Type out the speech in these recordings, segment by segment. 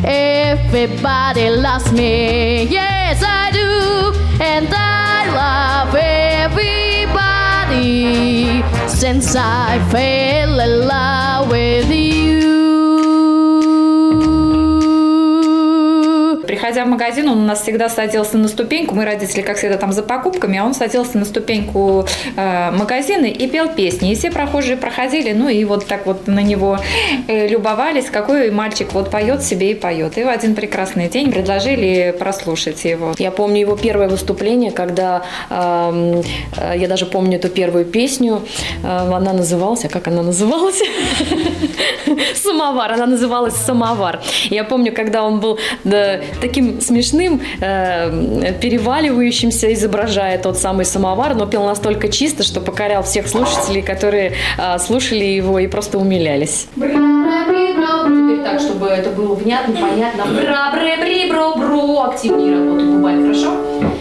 Everybody loves me, yes I do, and I love everybody since I fell in love with you. Приходя в магазин, он у нас всегда садился на ступеньку. Мы, родители, как всегда, там за покупками, а он садился на ступеньку магазина и пел песни. И все прохожие проходили, ну и вот так вот на него любовались, какой мальчик вот поет себе и поет. И в один прекрасный день предложили прослушать его. Я помню его первое выступление, когда я даже помню эту первую песню. Она называлась, а как она называлась? «Самовар». Она называлась «Самовар». Я помню, когда он был таким смешным, переваливающимся, изображая тот самый самовар, но пел настолько чисто, что покорял всех слушателей, которые слушали его и просто умилялись. Теперь так, чтобы это было внятно, понятно. Бра-бре-бри-бро-бро. Активнее работай губами, хорошо?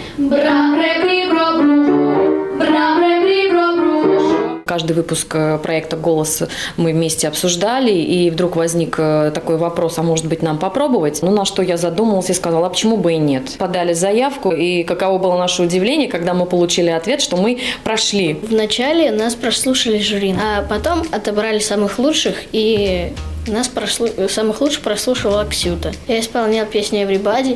Бра-бре-бри-бро-бро. Бра-бре-бри-бро-бро. Каждый выпуск проекта «Голос» мы вместе обсуждали, и вдруг возник такой вопрос, а может быть нам попробовать? Ну, на что я задумалась и сказала, а почему бы и нет? Подали заявку, и каково было наше удивление, когда мы получили ответ, что мы прошли. Вначале нас прослушали жюри, а потом отобрали самых лучших, и нас самых лучших прослушивала Ксюта. Я исполнял песню «Everybody»,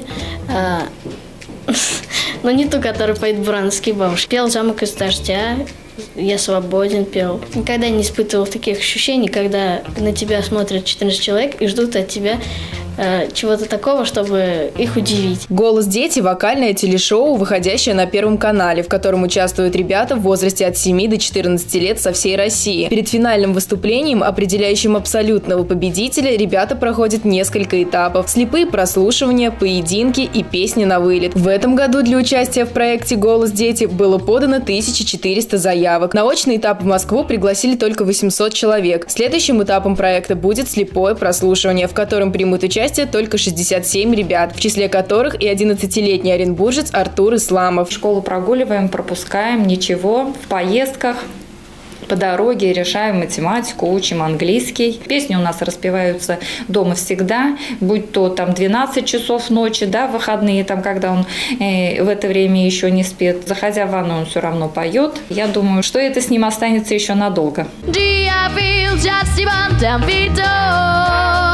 но не ту, которую поет Бурановский бабушка. Пел «Замок из дождя», «Я свободен» пел. Никогда не испытывал таких ощущений, когда на тебя смотрят 14 человек и ждут от тебя чего-то такого, чтобы их удивить. «Голос дети» – вокальное телешоу, выходящее на Первом канале, в котором участвуют ребята в возрасте от 7 до 14 лет со всей России. Перед финальным выступлением, определяющим абсолютного победителя, ребята проходят несколько этапов: слепые прослушивания, поединки и песни на вылет. В этом году для участия в проекте «Голос дети» было подано 1400 заявок. На очный этап в Москву пригласили только 800 человек. Следующим этапом проекта будет слепое прослушивание, в котором примут участие только 67 ребят, в числе которых и 11-летний оренбуржец Артур Исламов. Школу прогуливаем, пропускаем, ничего, в поездках. По дороге решаем математику, учим английский. Песни у нас распеваются дома всегда, будь то там 12 часов ночи, да, выходные, там, когда он в это время еще не спит. Заходя в ванну, он все равно поет. Я думаю, что это с ним останется еще надолго.